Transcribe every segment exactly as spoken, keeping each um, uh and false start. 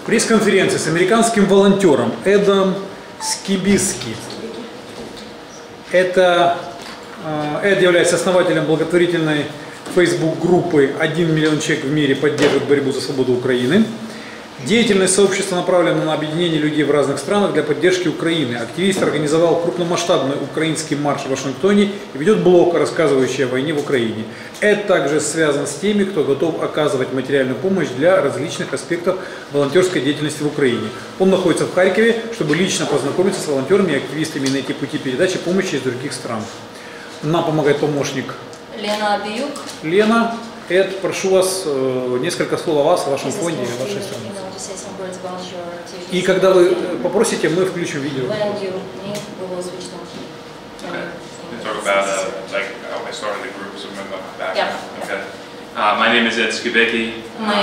пресс-конференции с американским волонтером Эдом Скибиски. Это, Эд является основателем благотворительной Facebook-группы «один миллион человек в мире поддерживают борьбу за свободу Украины». Деятельность сообщества направлена на объединение людей в разных странах для поддержки Украины. Активист организовал крупномасштабный украинский марш в Вашингтоне и ведет блог, рассказывающий о войне в Украине. Эд также связан с теми, кто готов оказывать материальную помощь для различных аспектов волонтерской деятельности в Украине. Он находится в Харькове, чтобы лично познакомиться с волонтерами и активистами и найти пути передачи помощи из других стран. Нам помогает помощник Лена Биюк. Лена. Эд, прошу вас э, несколько слов о вас, о вашем фонде и о вашей стране. И когда вы попросите, мы включим видео. My name is Ed Skibicki.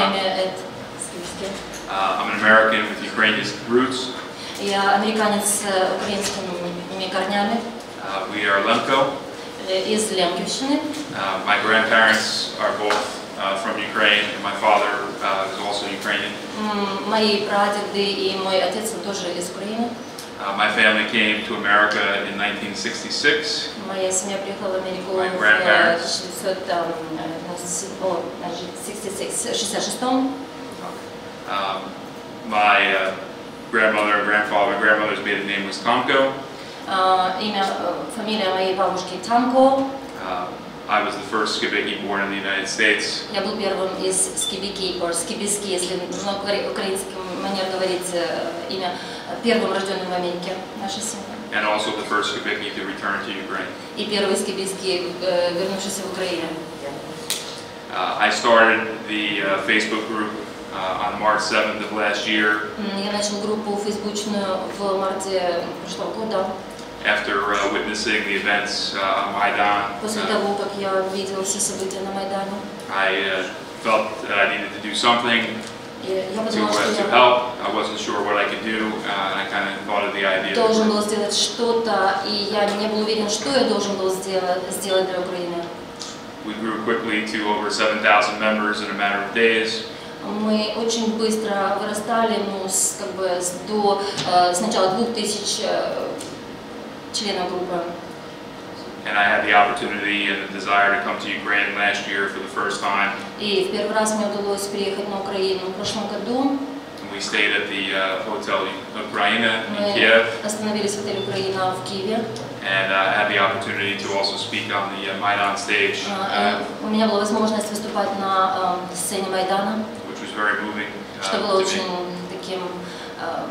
I'm an American with Ukrainian roots. Я американец с украинскими корнями. We are Lemko. Из Лемківщини. Uh, my grandparents are both uh, from Ukraine, and my father uh, is also Ukrainian. Мои прадеды и мой отец тоже из Украины. Uh, my family came to America in nineteen sixty-six. Моя семья приехала в Америку My в grandparents. шестьдесят шестом. Um, my uh, grandmother and grandfather, my grandmother's maiden name was Tomko. Uh, имя, фамилия моей бабушки Танко. Uh, I was the first Skibicki born in the United States. Я был первым из Скибики, or Скибиски, если на украинском манер говорить имя, первым рожденным в Америке, наша семья. And also the first Skibicki to return to Ukraine. И первый Скибиски, вернувшийся в Украину. Uh, I started the uh, Facebook group uh, on March seventh of last year. Я начал группу фейсбучную в марте прошлого года. After uh, witnessing the events uh, on Maidan, После uh, того, как я видел все события на Майдане, I uh, felt that I needed to do something я to, подумала, uh, что to я help. I wasn't sure what I could do, uh, and I kind of thought of the idea. должен был сделать что-то, и я не был уверен, что я должен был сделать, сделать для Украины. We grew quickly to over seven thousand members in a matter of days. Мы очень быстро вырастали, ну, с, как бы, с, до э, сначала двух тысяч э, членов группы. And I had the opportunity and the desire to come to Ukraine last year for the first time. И в первый раз мне удалось приехать на Украину в прошлом году. And we stayed at the uh, Hotel Ukraina in Мы Kiev. остановились в отеле Украина в Киеве. And I uh, had the opportunity to also speak on the uh, Maidan stage, uh, У меня была возможность выступать на э, сцене Майдана, which was very moving uh, что было to очень me. таким э,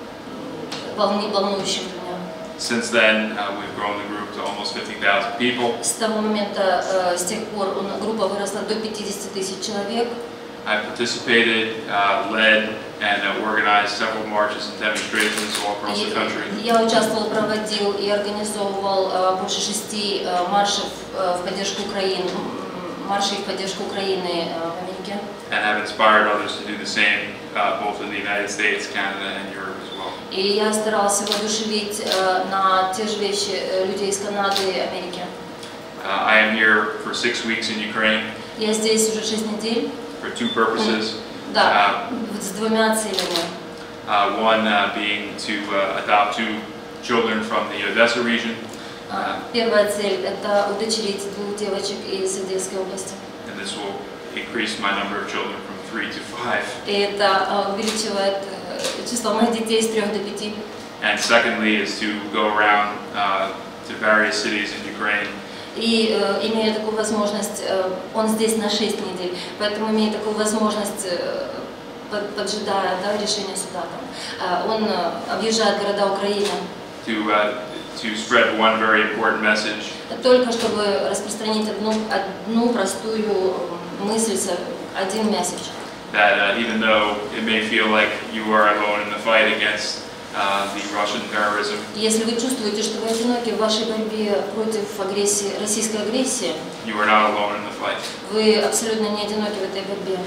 волни, волнующим для меня. Since then, uh, we've grown the group to almost fifty thousand people. С того момента, э, с тех пор, группа выросла до пятидесяти тысяч человек. I participated, uh, led, and uh, organized several marches and demonstrations all across the country. Я участвовал, проводил и организовывал э, больше шести э, маршев э, в поддержку Украины, маршей в поддержку Украины э, в Америке. And have inspired others to do the same, uh, both in the United States, Canada, and Europe as well. И я старался воодушевить э, на те же вещи э, людей из Канады и Америки. Uh, I am here for six weeks in Ukraine. Я здесь уже шесть недель. For two purposes. Да, с двумя целями. Uh, one uh, being to uh, adopt two children from the Odessa region. Uh, Первая цель – это удочерить двух девочек из Одесской области. And this will increase my number of children from three to five. И это uh, увеличивает uh, число моих детей с трех до пяти. And secondly is to go around uh, to various cities in Ukraine. И э, имея такую возможность, э, он здесь на шесть недель, поэтому имея такую возможность, э, под, поджидая да, решения суда, там, э, он э, объезжает города Украины. To, uh, to spread one very important message. Только чтобы распространить одну, одну простую мысль, один месседж. That uh, even though it may feel like you are alone in the fight against Uh, the Russian terrorism. Если вы чувствуете, что вы одиноки в вашей борьбе против агрессии, российской агрессии, you are not alone in the fight. Вы абсолютно не одиноки в этой борьбе.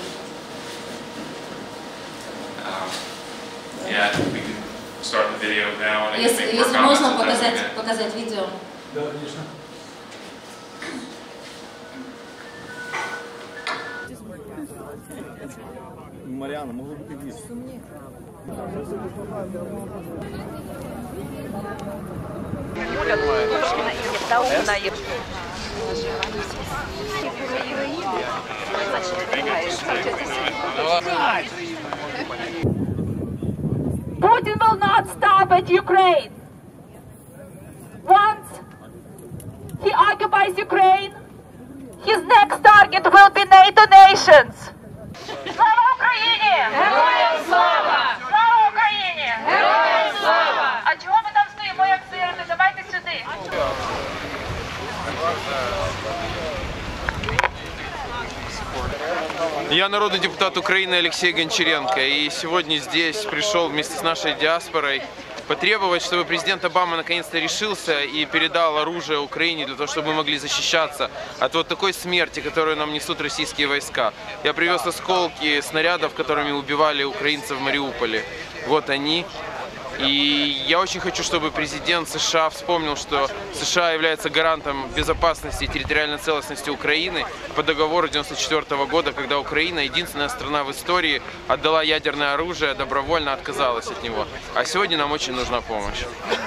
Uh, yeah, we can start the video now. And Если, если можно показать, показать видео. Да, конечно. Мар'яна, могло бути вниз. Putin will not stop at Ukraine. Once he occupies Ukraine, his next target will be NATO nations. Слава Україні! Героям слава! Слава Україні! Героям слава! А чого ми там стоїмо, як сироти? Давайте сюди. Я народный депутат Украины Алексей Гончаренко, и сегодня здесь пришел вместе с нашей диаспорой потребовать, чтобы президент Обама наконец-то решился и передал оружие Украине для того, чтобы мы могли защищаться от вот такой смерти, которую нам несут российские войска. Я привез осколки снарядов, которыми убивали украинцев в Мариуполе. Вот они. И я очень хочу, чтобы президент США вспомнил, что США является гарантом безопасности и территориальной целостности Украины по договору девяносто четвёртого года, когда Украина, единственная страна в истории, отдала ядерное оружие, добровольно отказалась от него. А сегодня нам очень нужна помощь.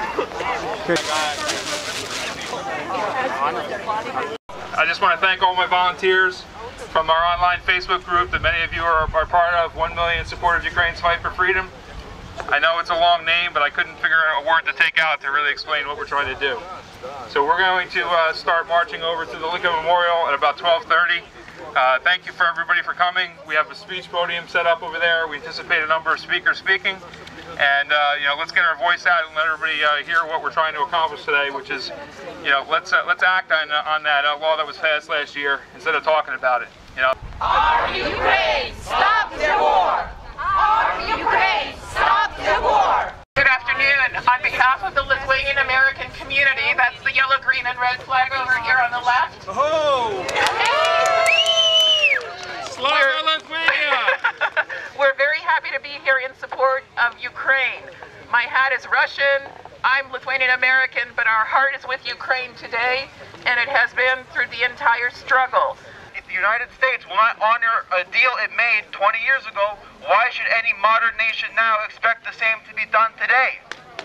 I just want to thank all my volunteers from our online Facebook group that many of you are, are part of, one million supporters of Ukraine's fight for freedom. I know it's a long name, but I couldn't figure out a word to take out to really explain what we're trying to do. So we're going to uh, start marching over to the Lincoln Memorial at about twelve thirty. Uh, thank you for everybody for coming. We have a speech podium set up over there. We anticipate a number of speakers speaking. And uh, you know, let's get our voice out and let everybody uh, hear what we're trying to accomplish today, which is, you know, let's uh, let's act on on that uh, law that was passed last year instead of talking about it. You know. Our Ukraine, stop the war! Our Ukraine, stop the war! Good afternoon. On behalf of the Lithuanian American community, that's the yellow, green, and red flag over here on the left. Oh! Slava Lithuania! We're very happy to be here in support of Ukraine. My hat is Russian. I'm Lithuanian American, but our heart is with Ukraine today, and it has been through the entire struggle. If the United States will not honor a deal it made twenty years ago, why should any modern nation now expect the same to be done today?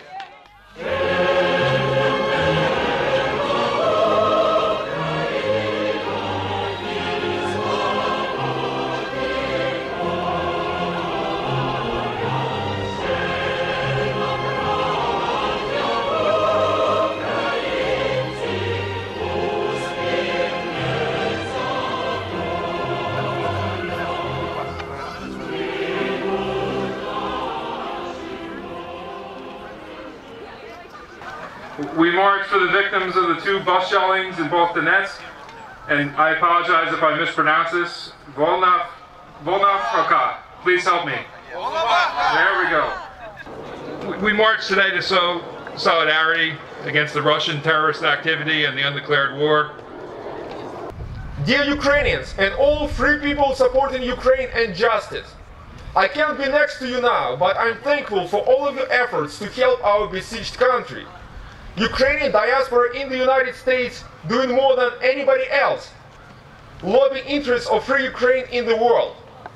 We march for the victims of the two bus shellings in both Donetsk, and I apologize if I mispronounce this. Volnov, Volnovka, please help me. There we go. We march today to show solidarity against the Russian terrorist activity and the undeclared war. Dear Ukrainians and all free people supporting Ukraine and justice, I can't be next to you now, but I'm thankful for all of your efforts to help our besieged country. Ukrainian diaspora in the United States doing more than anybody else, lobbying interests of free Ukraine in the world.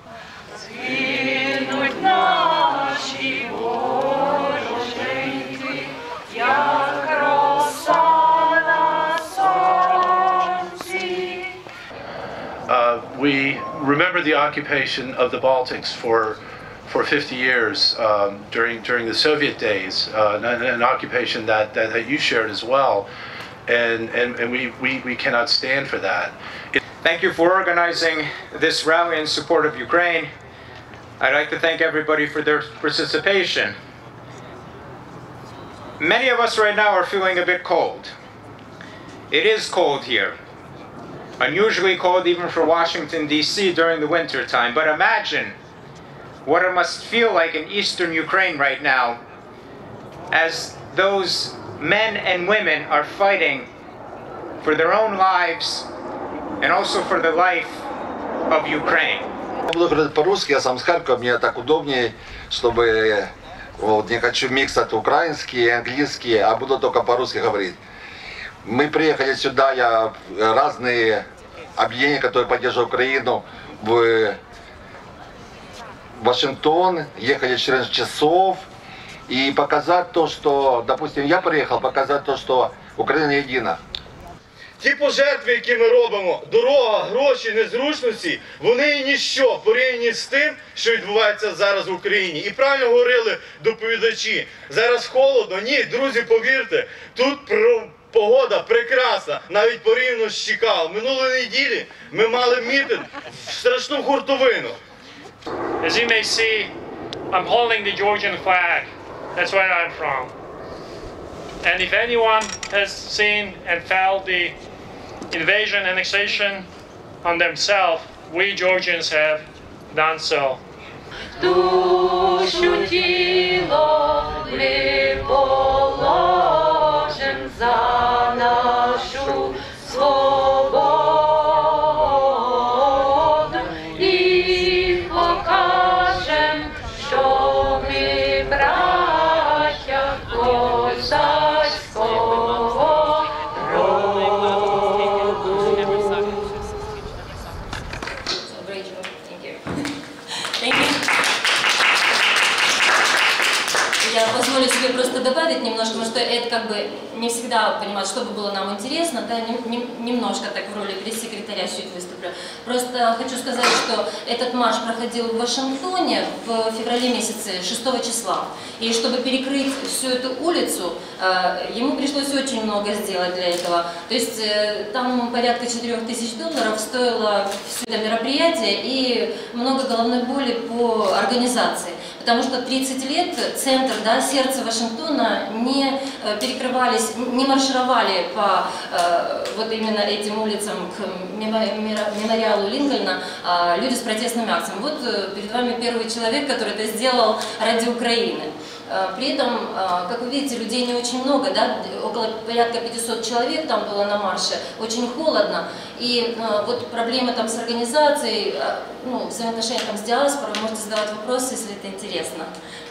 Uh, we remember the occupation of the Baltics for for fifty years um, during during the Soviet days, uh, an, an occupation that, that, that you shared as well, and and, and we, we, we cannot stand for that. It Thank you for organizing this rally in support of Ukraine. I'd like to thank everybody for their participation. Many of us right now are feeling a bit cold. It is cold here. Unusually cold even for Washington, D C during the winter time, but imagine what it must feel like in eastern Ukraine right now as those men and women are fighting for their own lives and also for the life of Ukraine. Буду говорить по-русски, я сам с Харькова, мне так удобнее, чтобы вот, не хочу миксать украинский и английский, а буду только по-русски говорить. Мы приехали сюда, я разные объединения, которые поддерживают Украину, в в Вашингтон, ехали четырнадцать часов и показать то, что, допустим, я приехал показать то, что Украина едина. Ті пожертви, які ми робимо, дорога, гроші, незручності, вони і ніщо порівняні з тим, що відбувається зараз в Україні. І правильно говорили доповідачі, зараз холодно. Ні, друзі, повірте, тут погода прекрасна, навіть порівняно з Чикаго. Минулої неділі ми мали мітинг в страшну хуртовину. As you may see, I'm holding the Georgian flag. That's where I'm from. And if anyone has seen and felt the invasion, annexation on themselves, we Georgians have done so. Душу тіло ми положим за нашу свободу і покажем, що ми браття козацького роду. Я позволю себе просто добавить немножко, потому что это как бы не всегда понимать, что бы было нам интересно, да, не, не, немножко так в роли пресс-секретаря чуть выступлю. Просто хочу сказать, что этот марш проходил в Вашингтоне в феврале месяце, шестого числа. И чтобы перекрыть всю эту улицу, ему пришлось очень много сделать для этого. То есть там порядка четырёх тысяч долларов стоило все это мероприятие и много головной боли по организации. Потому что тридцать лет центр, да, сердце Вашингтона не перекрывались, не маршировали по э, вот именно этим улицам к мемориалу Линкольна э, люди с протестными акциями. Вот э, перед вами первый человек, который это сделал ради Украины. Э, при этом, э, как вы видите, людей не очень много, да, около порядка пятисот человек там было на марше, очень холодно. И э, вот проблемы там с организацией, э, ну, взаимоотношения там с диаспорой, вы можете задавать вопросы, если это интересно.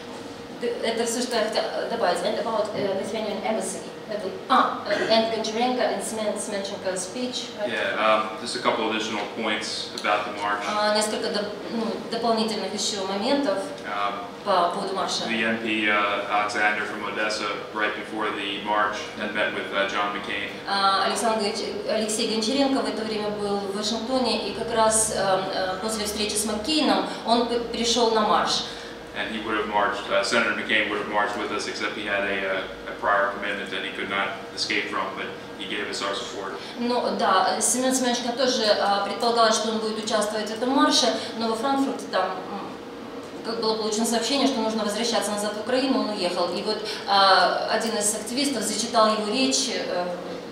Это все, что я хотела добавить. And about uh, Lithuanian embassy. Ah, and Gончаренко and Semenchenko speech. Right? Yeah, um, just a couple additional points about the march. Uh, несколько доп, ну, дополнительных еще моментов um, по поводу марша. The M P uh, Alexander from Odessa, right before the march, had met with uh, John McCain. Uh, Александр, Алексей Гончаренко в это время был в Вашингтоне, и как раз uh, после встречи с Маккейном он пришел на марш. And he would have marched, uh, Senator McCain would have marched with us, except he had a, a, a prior commitment that he could not escape from, but he gave us our support. Ну да, Семен Семенович тоже uh, предполагалось, что он будет участвовать в этом марше, но во Франкфурте там как было получено сообщение, что нужно возвращаться назад в Украину, он уехал. И вот uh, один из активистов зачитал его речь uh,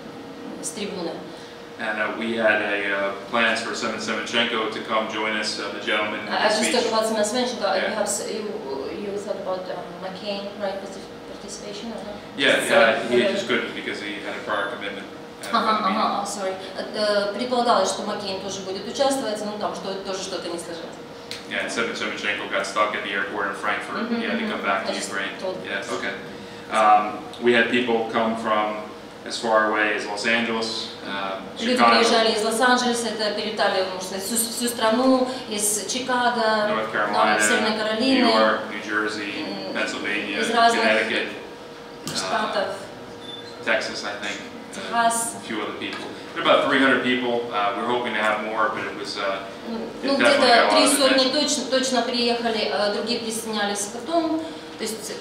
с трибуны. And uh, we had a uh, plans for Semen Semenchenko to come join us, uh, the gentleman. I just talked about Semen Semenchenko. Yeah. You, have, you, you thought about um, McCain, right, participation or not? Yeah, yeah, he just couldn't because he had a prior commitment. Ага, ага, sorry. Предполагалось, что Маккейн тоже будет участвовать, но там что тоже что-то не сложилось. Yeah, and Semen Semenchenko got stuck at the airport in Frankfurt. Mm-hmm, he had to come back to Ukraine. Yeah, okay. Um, we had people come from as far away as Los Angeles, uh, Люди Chicago, приезжали из Лос-Анджелеса, это перелетали, можно сказать, всю, всю страну, из Чикаго, North да, Северной Carolina, New Каролины, York, New Jersey, Pennsylvania, из разных Connecticut, штатов, uh, Texas, I think, uh, Техас. a few other people. There are about three hundred people. Uh, we were hoping to have more, but it was. Uh, Ну, где-то три сотни точно, точно приехали, а другие присоединялись потом. То есть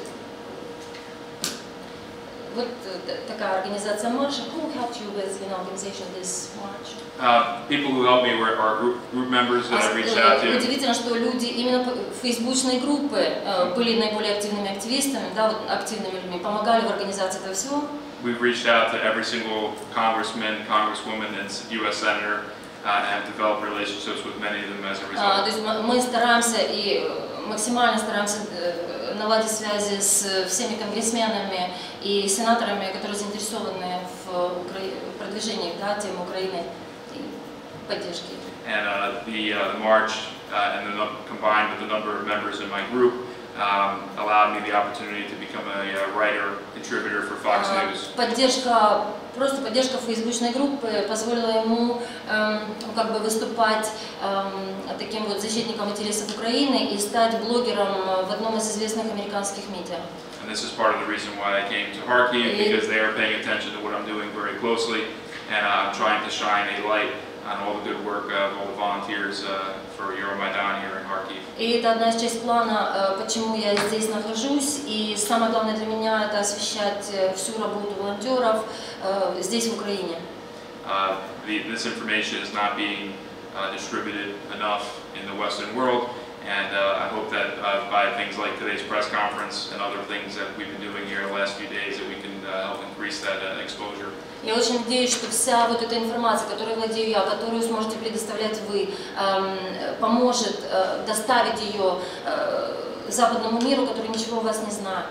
вот такая организация марша. Who helped you with, you know, organization of this march? Uh, people who helped me were our group, group members that I reached out to. Удивительно, что люди именно фейсбучные группы были наиболее активными активистами, да, вот активными людьми, помогали в организации этого всего. We've reached out to every single congressman, congresswoman, and U S senator, uh, and have developed relationships with many of them as a result. То есть мы стараемся и максимально стараемся наладить связи с всеми конгрессменами и сенаторами, которые заинтересованы в продвижении, да, темы Украины и поддержки. And uh, the, uh, the march, uh, and the combined with the number of members in my group, um, allowed allowed me the opportunity to become a, a writer, contributor for Fox News. Поддержка, просто поддержка фейсбучной группы позволила ему эм, как бы выступать эм, таким вот защитником интересов Украины и стать блогером в одном из известных американских медиа. And this is part of the reason why I came to Kharkiv, because they are paying attention to what I'm doing very closely, and uh, I'm trying to shine a light on all the good work of all the volunteers uh, for Euromaidan here in Kharkiv. И это одна из частей плана, почему я здесь нахожусь, и самое главное для меня это освещать всю работу волонтеров здесь в Украине. Uh, the, this information is not being uh, distributed enough in the Western world. And uh, I hope that uh, by things like today's press conference and other things that we've been doing here the last few days, that we can uh, help increase that uh, exposure. Я очень надеюсь, что вся вот эта информация, которой владею я, которую сможете предоставлять вы, эм, поможет э, доставить ее э, западному миру, который ничего о вас не знает.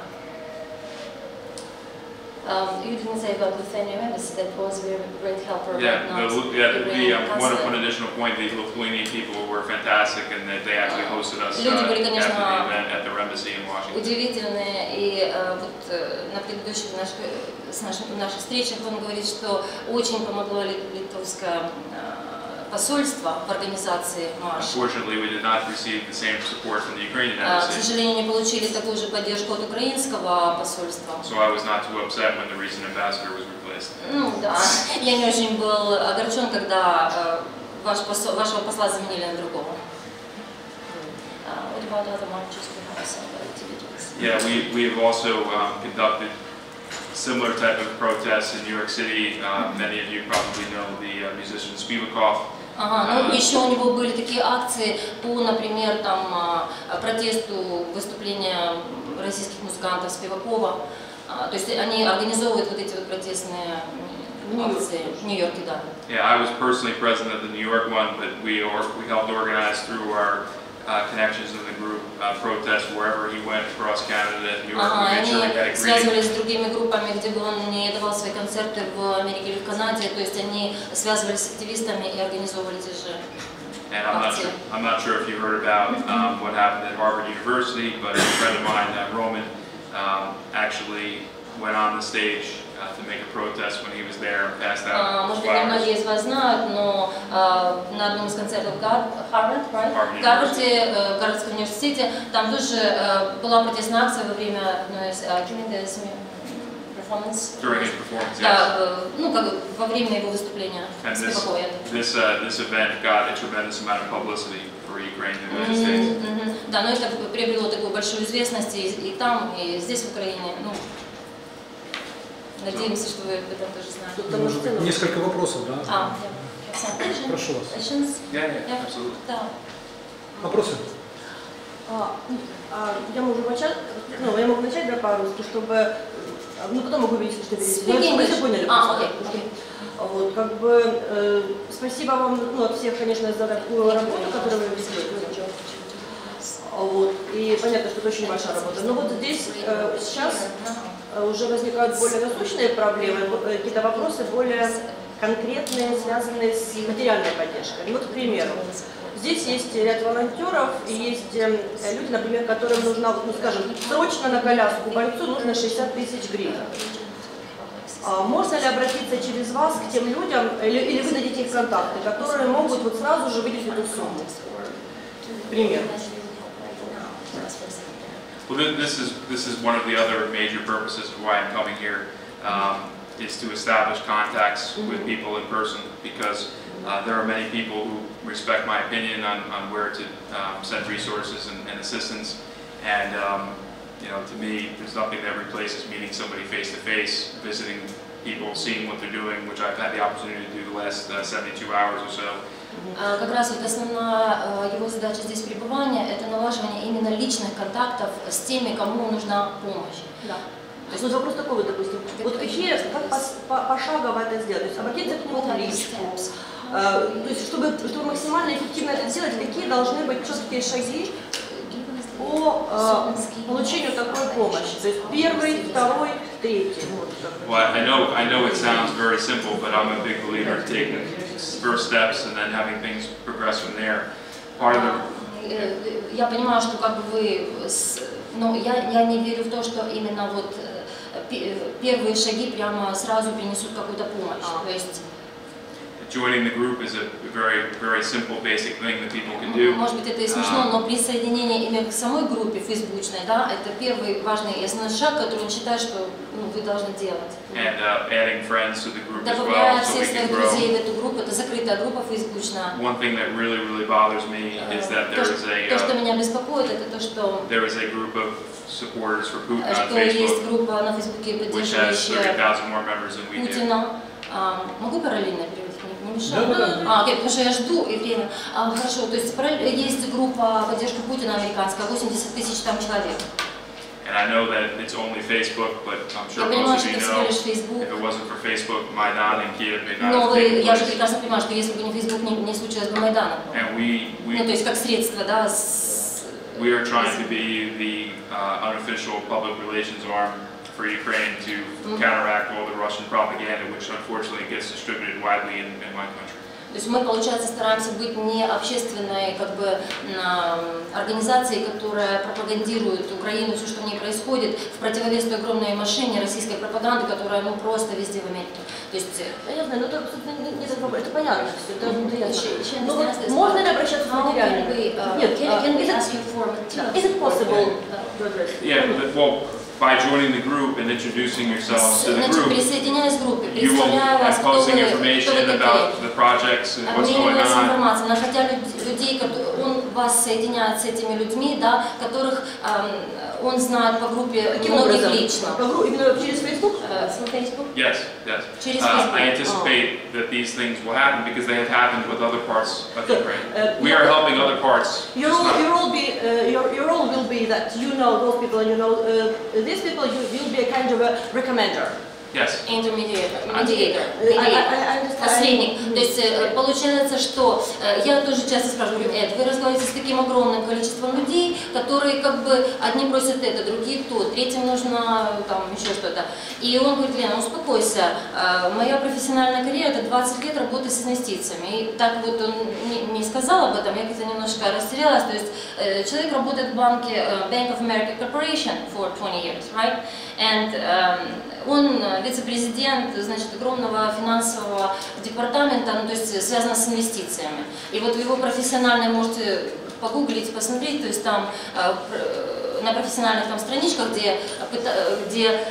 Um, you didn't say about Lithuania embassy that was a great helper. Yeah, not the, yeah, the, the um, one, one additional point, the Lithuanian people were fantastic, and that they actually hosted us uh, Люди были, after конечно, the event at their embassy in Washington. удивительные, и uh, вот uh, на предыдущих наших, с наших, наших встречах он говорит, что очень помогло литовское uh, посольство в организации марша. Unfortunately, we did not receive the same support from the Ukrainian Uh, к embassy. сожалению, не получили такую же поддержку от украинского посольства. So I was not too upset when the recent ambassador was replaced. Ну да, я не очень был огорчен, когда uh, ваш посол, вашего посла заменили на другого. Uh, what about other marches we have some activities? Yeah, we we have also um, conducted similar type of protests in New York City. Uh, many of you probably know the uh, musician Spivakov. Ага, ну еще у него были такие акции по, например, там протесту выступления российских музыкантов Спивакова. То есть они организовывают вот эти вот протестные акции в Нью-Йорке, да. Yeah, I was personally present at the New York one, but we or, we helped organize through our uh, connections in the group uh, protests wherever he went across Canada and New York. Ага, We made sure они he had a связывались greeting. с другими группами, где бы он не давал свои концерты в Америке или в Канаде, то есть они связывались с активистами и организовывали те же And I'm not sure, I'm not sure if you heard about um, what happened at Harvard University, but a friend of mine, uh, Roman, um, actually went on the stage uh, to make a protest when he was there and passed out Может быть, многие из вас знают, но uh, на одном из концертов Harvard, right? в Гарварде, uh, в Гарвардском университете, там тоже uh, была протестная акция во время одной из uh, performance. during his performance. Да, Yes. uh, ну как во время его выступления. And this, Спивакова. this, uh, this event got a tremendous amount of publicity for Ukraine and the United States. Mm-hmm. Да, но это приобрело такую большую известность и, и там, и здесь, в Украине. Ну, надеемся, что вы об этом тоже знаете. Несколько вопросов, да? А, yeah. Прошу вас. Yeah, yeah, absolutely. Да. Вопросы? А, а, я могу начать, ну, я могу начать, да, по-русски, чтобы, ну, потом могу видеть, что перевести. Ну, вы все поняли. А, окей, окей. Вот, как бы, э, спасибо вам, ну, от всех, конечно, за такую работу, которую вы ведете. Вот, и понятно, что это очень большая работа. Но вот здесь э, сейчас э, уже возникают более насущные проблемы, э, какие-то вопросы более конкретные, связанные с материальной поддержкой. Ну, вот, к примеру, здесь есть ряд волонтеров, и есть э, люди, например, которым нужно, ну, скажем, срочно на коляску бойцу нужно шестьдесят тысяч гривен. А можно ли обратиться через вас к тем людям, или, или вы дадите их контакты, которые могут вот сразу же выделить эту сумму? Пример. Well, this is this is one of the other major purposes of why I'm coming here, um, is to establish contacts with people in person, because uh, there are many people who respect my opinion on, on where to um, send resources and, and assistance, and um, you know, to me, there's nothing that replaces meeting somebody face to face, visiting people, seeing what they're doing, which I've had the opportunity to do the last uh, seventy-two hours or so. Как раз вот основная его задача здесь пребывания – это налаживание именно личных контактов с теми, кому нужна помощь. Да. То есть, ну, вопрос такой, вот, допустим, вот какие, как пошагово это сделать? То есть обратиться к нему в личку, э, то есть чтобы, чтобы максимально эффективно это сделать, какие должны быть четкие шаги по э, получению такой помощи? То есть первый, второй, третий. Вот, well, I know, I know it sounds very simple, but I'm a big believer in taking first steps and then having things progress from there. Part of the Я понимаю, что как бы вы но я, я не верю в то, что именно вот первые шаги прямо сразу принесут какую-то помощь. То есть joining the group is a very, very simple, basic thing that people can do. Может быть, это и смешно, но присоединение именно к самой группе фейсбучной, да, это первый важный и основной шаг, который он считает, что ну, вы должны делать. And uh, adding friends to the group as Добавляя well, so всех we своих can друзей в grow. эту группу, это закрытая группа фейсбучная. One thing that really, really bothers me is that there is a То, что uh, меня беспокоит, это то, что there is a group of supporters for Putin on что есть Facebook, группа на Фейсбуке, which has thirty поддерживающая thousand more members than we do. Путина. А, могу параллельно переводить? Не мешает? Да, да, да. А, окей, потому что я жду и время. А, хорошо, то есть есть группа поддержки Путина американская, восемьдесят тысяч там человек. And I know that it's only Facebook, but I'm sure Я most понимаю, of что you это всего know, лишь Facebook. if it wasn't for Facebook, Maidan in Kiev may not Но have taken вы, я же place. прекрасно понимаю, что если бы не Facebook, не, не случилось бы Майдана. And we, we, Ну, то есть как средство, да, с... we are trying to be the uh, unofficial public relations arm for Ukraine to Mm-hmm. counteract all the Russian propaganda, which unfortunately gets distributed widely in, in my country. То есть мы, получается, стараемся быть не общественной как бы, организацией, которая пропагандирует Украину, все, что в ней происходит, в противовес той огромной машине российской пропаганды, которая ну, просто везде в Америке. То есть, понятно, но это, это понятно все, это mm-hmm. ну, вот, можно ли обращаться к материалам? Нет, is it possible to address? Yeah, but, well, by joining the group and introducing yourselves to the Значит, group, присоединяясь к группе, you will представляя вас, and кто posting вы, кто information вы about такие. the projects and what's going Обмениваясь on. информацией, находя людей, он вас соединяет с этими людьми, да, которых эм, он знает по группе Каким многих образом? лично. По группе, именно через Facebook? Facebook? Yes, yes. Через Uh, Facebook. I anticipate that these things will happen because they have happened with other parts of Ukraine. uh, We are helping other parts. Your It's role, not- your role be, uh, your, your role will be that you know those people and you know uh, these people. You will be a kind of a recommender. Yes. Intermediator, mediator, I- I- I understand. посредник. То есть э, получается, что э, я тоже часто спрашиваю, Эд, вы разговариваете с таким огромным количеством людей, которые как бы одни просят это, другие то, третьим нужно там еще что-то. И он говорит, Лена, успокойся, э, моя профессиональная карьера это двадцать лет работы с инвестициями. И так вот он не, не сказал об этом, я как-то немножко растерялась. То есть э, человек работает в банке э, Bank of America Corporation for twenty years, right? And um, он вице-президент, значит, огромного финансового департамента, ну, то есть связано с инвестициями. И вот в его профессиональной, можете погуглить, посмотреть, то есть там э, на профессиональных там страничках, где, где э,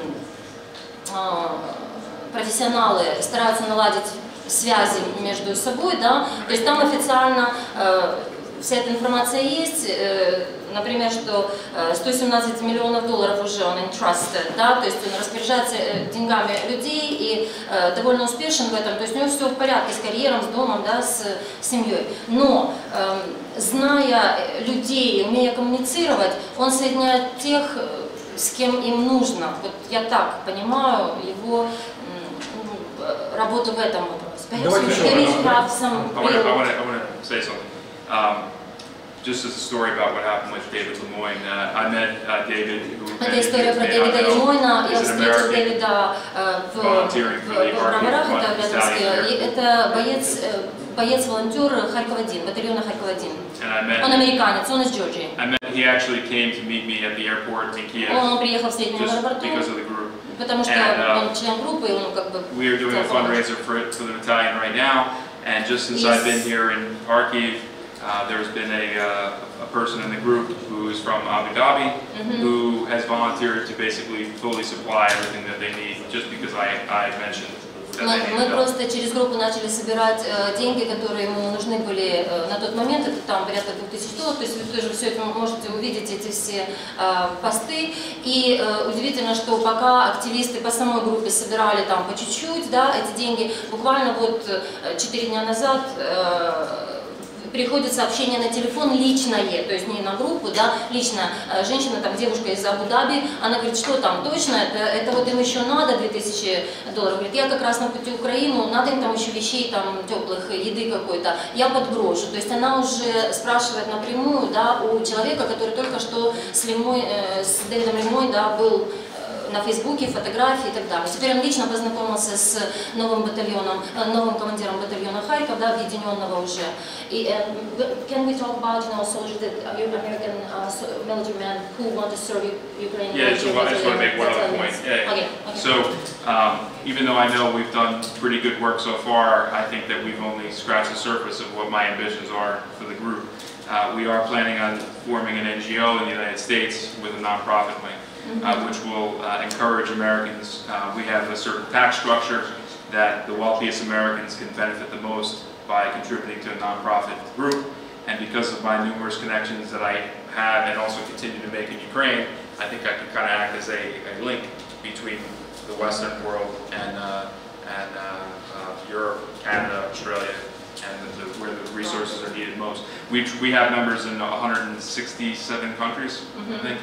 э, профессионалы стараются наладить связи между собой, да, то есть там официально э, вся эта информация есть, э, например, что э, сто семнадцать миллионов долларов уже он entrusted, да, то есть он распоряжается э, деньгами людей и э, довольно успешен в этом, то есть у него все в порядке с карьером, с домом, да, с семьей. Но э, зная людей, умея коммуницировать, он соединяет тех, с кем им нужно. Вот я так понимаю его э, работу в этом вопросе. Давайте еще раз. I want to I want to I want to say something. Um, just as a story about what happened with David Lemoyne, uh, I met uh, David, who Это история про Дэвида Лемойна. Я встретил Дэвида в Броварах, это Рядовские. Это боец, боец-волонтер Харьков один, батальона Харьков один. Он американец, он из Джорджии. He actually came to meet me at the airport in Kiev. Он приехал в среднем аэропорту, because of the group. потому что And, uh, он член группы, и он как бы... We are doing a fundraiser for, for the battalion right now, and just since I've been here in Kharkiv, uh, there's been a, uh, a person in the group who is from Abu Dhabi, Mm-hmm. who has volunteered to basically fully supply everything that they need, just because I, I mentioned that Мы, they мы needed help. просто через группу начали собирать э, деньги, которые ему нужны были э, на тот момент, это там порядка двух тысяч долларов, то есть вы тоже все это можете увидеть, эти все э, посты. И э, удивительно, что пока активисты по самой группе собирали там по чуть-чуть, да, эти деньги, буквально вот четыре дня назад э, приходит сообщение на телефон личное, то есть не на группу, да, лично женщина, там девушка из Абу-Даби, она говорит, что там точно, это, это вот им еще надо две тысячи долларов, говорит, я как раз на пути в Украину, надо им там еще вещей там теплых, еды какой-то, я подброшу, то есть она уже спрашивает напрямую, да, у человека, который только что с, Лемой, э, с Дэвидом Лемой, да, был на Фейсбуке фотографии и так далее. Теперь он лично познакомился с новым батальоном, новым командиром батальона Харьков, да, объединенного уже. И, uh, can we talk about, you know, soldiers that uh, American uh, military men who want to serve Ukraine? Yeah, I just want to make one other point. Yeah. Okay, okay. So, um, even though I know we've done pretty good work so far, I think that we've only scratched the surface of what my ambitions are for the group. Uh, we are planning on forming an N G O in the United States with a nonprofit wing, mm-hmm. uh, which will uh, encourage Americans. Uh, we have a certain tax structure that the wealthiest Americans can benefit the most by contributing to a nonprofit group. And because of my numerous connections that I have and also continue to make in Ukraine, I think I can kind of act as a, a link between the Western world and, uh, and uh, uh, Europe, Canada, Australia, and the, the, where the resources are needed most. We, we have members in one hundred sixty-seven countries, mm-hmm. I think,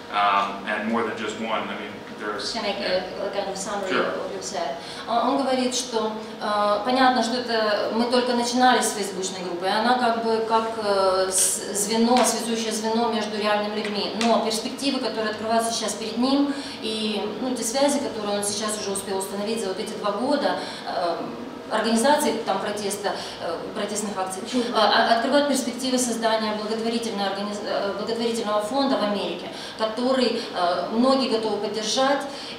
um, and more than just one. I mean, there's... Can I make a kind of summary Sure. of what you said? Он говорит, что э, понятно, что это мы только начинали с фейсбучной группы, и она как бы как э, звено, связующее звено между реальными людьми. Но перспективы, которые открываются сейчас перед ним, и ну, те связи, которые он сейчас уже успел установить за вот эти два года, э, организации там, протеста, протестных акций, открывают перспективы создания благотворительного, организ... благотворительного фонда в Америке, который многие готовы поддержать,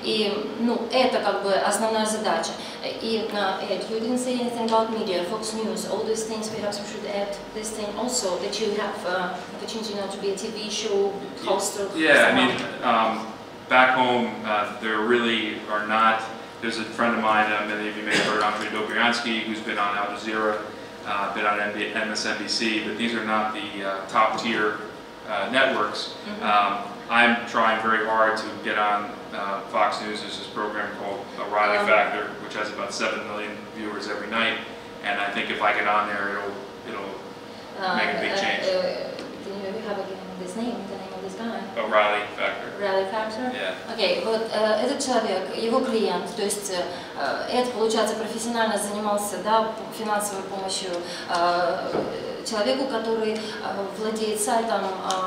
и ну, это как бы основная задача. И Ed, you didn't say anything about media, Fox News, all these things. Perhaps we should add this thing also, that you have uh, opportunity now to be a T V show host. Yeah, I mean, um, back home, uh, there really are not. There's a friend of mine, uh, many of you may have heard, Andrei Dobryansky, who's been on Al Jazeera, uh, been on M S N B C, but these are not the uh, top tier uh, networks. Mm-hmm. um, I'm trying very hard to get on uh, Fox News. There's this program called O'Reilly um, Factor, which has about seven million viewers every night, and I think if I get on there, it'll, it'll uh, make a big change. Uh, uh, do you have again this name, the name of this guy? O'Reilly Factor. O'Reilly Factor? Yeah. Окей, okay, вот э, этот человек, его клиент, то есть э, Эд, получается, профессионально занимался, да, финансовой помощью э, человеку, который э, владеет сайтом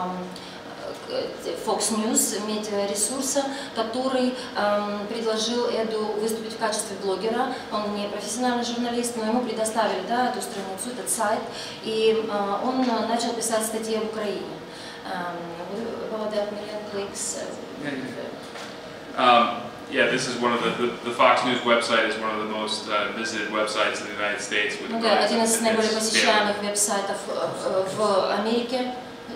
э, Fox News, медиаресурса, который э, предложил Эду выступить в качестве блогера. Он не профессиональный журналист, но ему предоставили, да, эту страницу, этот сайт, и э, он начал писать статьи об Украине. Um, about that million clicks. Uh, um, yeah, this is one of the, the, the Fox News website is one of the most uh, visited websites in the United States. With ну, да, один из наиболее посещаемых веб-сайтов в Америке.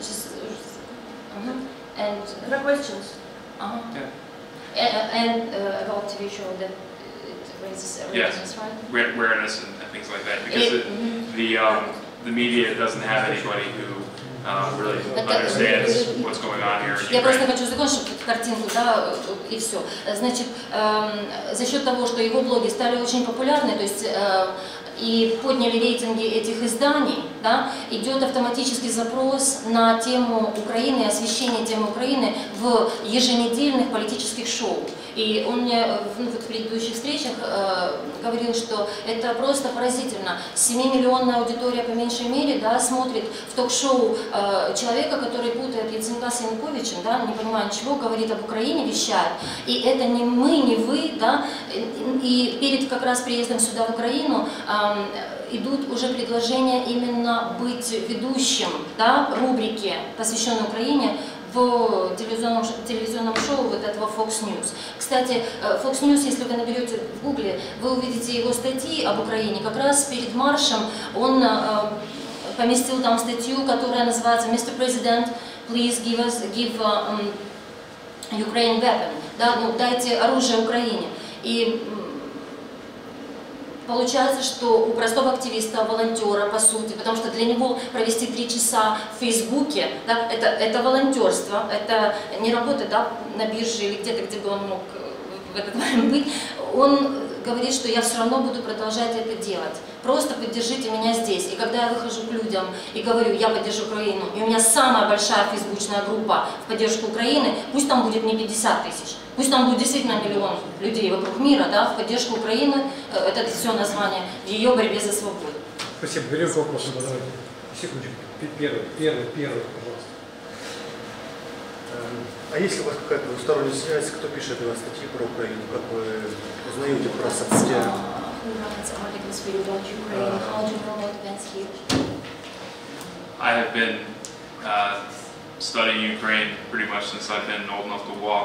And the questions. Uh-huh. Yeah. And uh, about T V show that it raises awareness, right? Awareness and, and things like that, because it, the the, um, the media doesn't have anybody who. Uh, really understands what's going on here. Я просто хочу закончить картинку, да, и все. Значит, э, за счет того, что его блоги стали очень популярны, то есть э, и подняли рейтинги этих изданий, да, идет автоматический запрос на тему Украины, освещение темы Украины в еженедельных политических шоу. И он мне ну, в предыдущих встречах э, говорил, что это просто поразительно. семимиллионная аудитория по меньшей мере, да, смотрит в ток-шоу э, человека, который путает Яценюка с Януковичем, да, не понимая ничего, говорит об Украине, вещает. И это не мы, не вы, да, и перед как раз приездом сюда в Украину э, идут уже предложения именно быть ведущим, да, рубрики, посвященной Украине, в телевизионном, телевизионном шоу вот этого Fox News. Кстати, Fox News, если вы наберете в Гугле, вы увидите его статьи об Украине. Как раз перед маршем он э, поместил там статью, которая называется «Mister President, please give us, give uh, um, Ukraine weapon». Да, ну, дайте оружие Украине. И получается, что у простого активиста, волонтера, по сути, потому что для него провести три часа в Фейсбуке, да, это, это волонтерство, это не работа, да, на бирже или где-то, где бы он мог в этот момент быть, он говорит, что я все равно буду продолжать это делать. Просто поддержите меня здесь. И когда я выхожу к людям и говорю, я поддержу Украину, и у меня самая большая фейсбучная группа в поддержку Украины, пусть там будет не пятьдесят тысяч, пусть там будет действительно миллион людей вокруг мира, да, в поддержку Украины, это все название, в ее борьбе за свободу. Спасибо. Берем вопрос. Секундочку. Первый, первый, первый, пожалуйста. А есть ли у вас какая-то двусторонняя связь? Кто пишет для вас статьи про Украину? Как вы узнаете про события? I have been uh, studying Ukraine pretty much since I've been old enough to walk.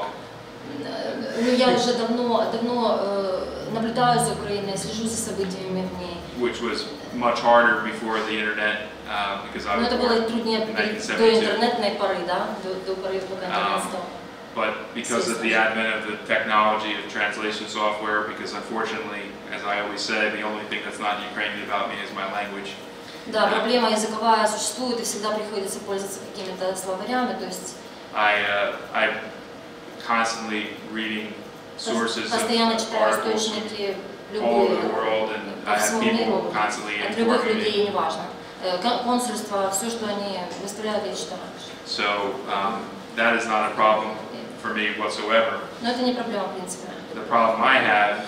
Ну, я уже давно, давно э, наблюдаю за Украиной, слежу за событиями в ней. Which was much harder before the internet, uh, because I Но was это born было in труднее до nineteen seventy-two. интернетной поры, да, до, до поры, пока интернет стал. But because of the advent of the technology of translation software, because unfortunately, as I always say, the only thing that's not Ukrainian about me is my language. Да, проблема языковая существует, и всегда приходится пользоваться какими-то словарями, то есть I, uh, I'm constantly reading sources of постоянно читаю articles источники from all over любые the world, and по I have всему people миру, constantly от любых informing me. людей, неважно. Э, кон- Консульство, все, что они выставляют, я читаю. So um, that is not a problem for me whatsoever. Но это не проблема, в принципе. The problem I have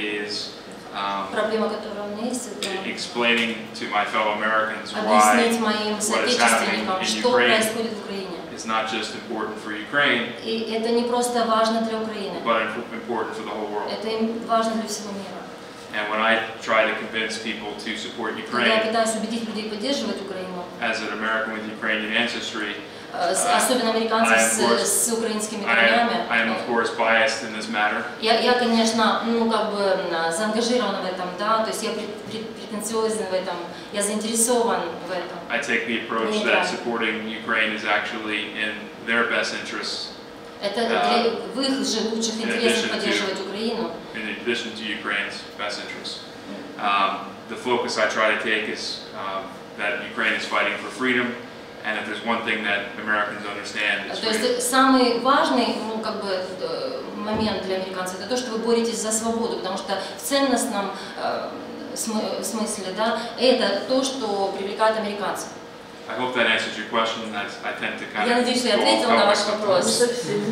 is um, Проблема, которая у меня есть, это explaining to my fellow Americans объяснить why моим what is happening соотечественникам, in что Ukraine происходит в Украине. is not just important for Ukraine, И это не просто важно для Украины, but important for the whole world. это им важно для всего мира. And when I try to convince people to support Когда я Ukraine пытаюсь убедить людей поддерживать Украину, as an American with Ukrainian ancestry, э, с- uh, особенно американцев I am, of course, с, с украинскими I корнями, am, I am of course biased in this matter. я, я, конечно, ну как бы м, заангажирована в этом, да, то есть я пред- пред- претенциозен в этом, я заинтересован в этом. I take the approach Не that играю. supporting Ukraine is actually in their best interests, Это Uh, для, в их же лучших in интересах addition to- поддерживать Украину. in addition to Ukraine's best interests. Um, the focus I try to take is um, that Ukraine is fighting for freedom, and if there's one thing that Americans understand, it's То есть freedom. э, самый важный, ну, как бы, э, момент для американцев это то, что вы боретесь за свободу, потому что в ценностном э, смы- смысле, да, это то, что привлекает американцев. I hope that answers your question. I, I tend to kind Я of надеюсь, что я go off ответила на topic ваш sometimes. вопрос.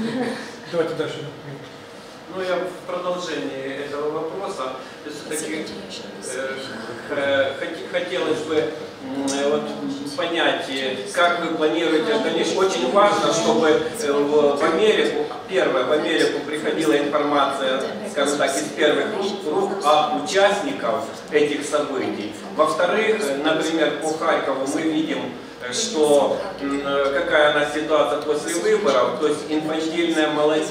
Давайте дальше. Ну, я в продолжении этого вопроса все-таки э, хот- хотелось бы м, вот, понять, э, как вы планируете, конечно, очень важно, чтобы э, в, в Америку, первое, в Америку приходила информация, скажем так, из первых рук от участников этих событий. Во-вторых, э, например, по Харькову мы видим, что м, какая она ситуация после выборов, то есть инфантильная молодежь,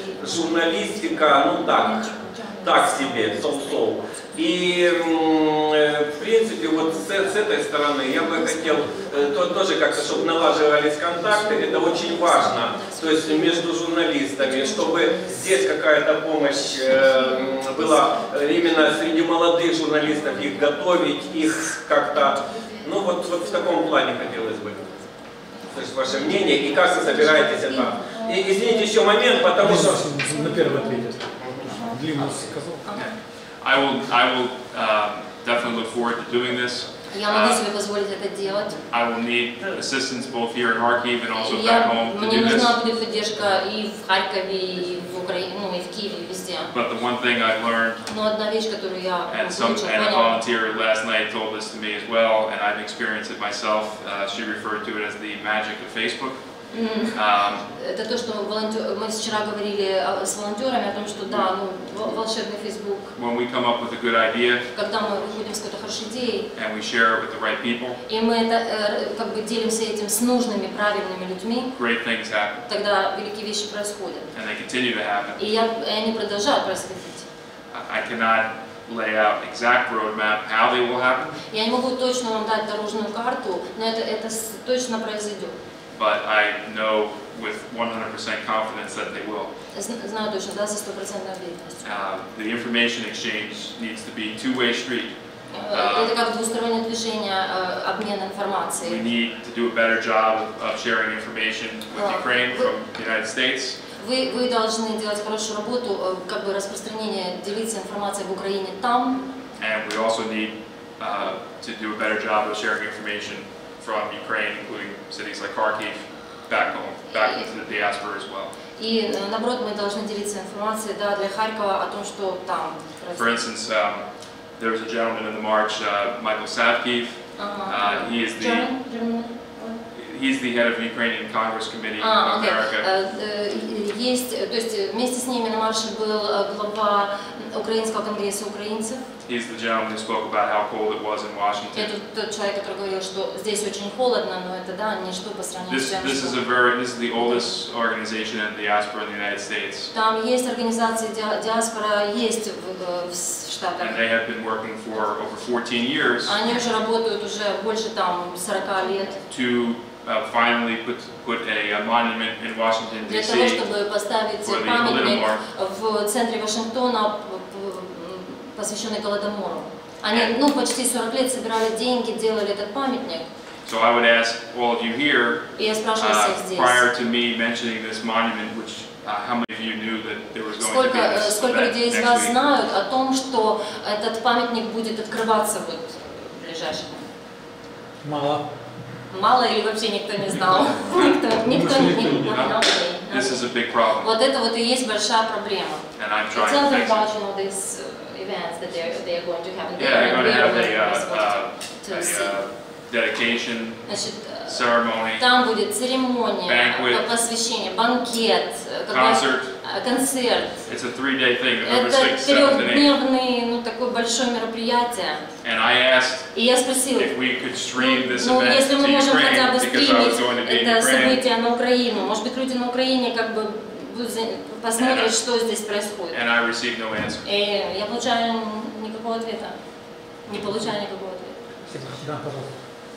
журналистика, ну так, так себе, соу-соу. И м, э, в принципе вот с, с этой стороны я бы хотел э, то, тоже как-то, чтобы налаживались контакты, это очень важно, то есть между журналистами, чтобы здесь какая-то помощь э, была именно среди молодых журналистов, их готовить, их как-то. Ну вот, вот в таком плане хотелось бы. То есть ваше мнение и как вы собираетесь это. И извините еще момент, потому что... На первый ответ. Длинно сказал. I will, I will um, definitely look forward to doing this. Я могу Uh, себе позволить это делать. I will need assistance both here in Kharkiv and also И back я, home to мне do this. нужна будет поддержка и в Харькове, и в Украине, ну и в Киеве, и везде. But the one thing I've learned, Но одна вещь, которую я and some получила, and a поняла, volunteer last night told this to me as well, and I've experienced it myself. Uh, she referred to it as the magic of Facebook. М. Um, это то, что волонтер... мы вчера говорили о- с волонтерами о том, что да, ну, вол- волшебный Facebook, when we come up with a good idea когда мы выходим с какой-то хорошей идеей, and we share it with the right people, и мы это, э, как бы делимся этим с нужными, правильными людьми, great things happen, тогда великие вещи происходят. and they continue to happen. И, я, и они продолжают происходить. I cannot lay out exact roadmap how they will happen, Я не могу точно вам дать дорожную карту, но это, это с- точно произойдет. but I know with one hundred percent confidence that they will. Зн- Знаю точно, да, за стопроцентной уверенностью. Uh, the information exchange needs to be a two-way street. Э, Это как двустороннее движение, э, обмен We информацией. need to do a better job of, of sharing information with Uh, Ukraine from the United States. Вы, вы должны делать хорошую работу, э, как бы распространение, делиться информацией в Украине там. And we also need uh, to do a better job of sharing information from Ukraine, including cities like Kharkiv, back home, back into the diaspora as well. И э, наоборот, мы должны делиться информацией, да, для Харькова о том, что там For происходит. instance, um, there was a gentleman in the march, uh, Michael Savkiv. Ага. Uh, he is the German? German? he's the head of the Ukrainian Congress Committee А, of окей. America. Э, э, Есть, то есть вместе с ними на марше был э, глава Украинского конгресса украинцев. He's the gentleman who spoke about how cold it was in Washington. Это тот человек, который говорил, что здесь очень холодно, но это да, ничто по сравнению This, с тем, this is что... a very, this is the oldest organization in the diaspora in the United States. Там есть организации ди- диаспора, есть в, э, в Штатах. And they have been working for over fourteen years Они уже работают уже больше там сорока лет to uh, finally put, put a, a monument in Washington, для D того, C чтобы поставить for the памятник Holodomor. в центре Вашингтона, посвященный Голодомору. Они, ну, почти сорок лет собирали деньги, делали этот памятник. So I would ask all of you here, И я спрашиваю uh, всех здесь, prior to me mentioning this monument, which uh, how many of you knew that there was going to сколько, be э, this сколько event людей из next вас week? знают о том, что этот памятник будет открываться вот в ближайшем? Мало. Мало или вообще никто не знал? Никто, никто не упоминал. This is a big problem, Вот это вот и есть большая проблема. and I'm So trying tell to them fix about, it. you know, these uh, events that they're, they're going to happen. Yeah, they're going to have a, uh, uh, uh, a uh, dedication Значит, э, ceremony, там будет церемония, Banquet. посвящение, банкет, э, когда- concert. э, концерт. It's a three-day thing, November Это sixth, seventh, and eighth. трехдневный, ну, такое большое мероприятие. And I asked И я спросила, if we could stream this ну, event если to мы можем Ukraine, хотя бы because I was стримить going to be in это Ukraine. событие на Украину, может быть, люди на Украине как бы будут за- посмотрят, что здесь происходит. And I received no answer. И я получаю никакого ответа. Не получаю никакого ответа. Да, пожалуйста.